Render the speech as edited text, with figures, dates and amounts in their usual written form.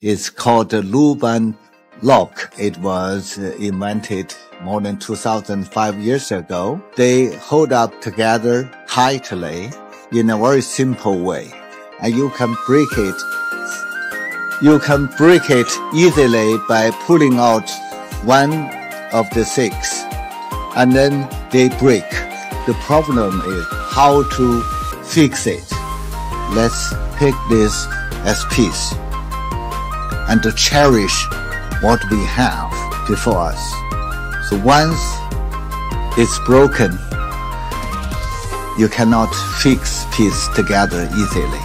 It's called the Luban Lock. It was invented more than 2005 years ago. They hold up together tightly in a very simple way. And you can break it. You can break it easily by pulling out one of the 6. And then they break. The problem is how to fix it. Let's take this as peace and to cherish what we have before us. So once it's broken, you cannot fix peace together easily.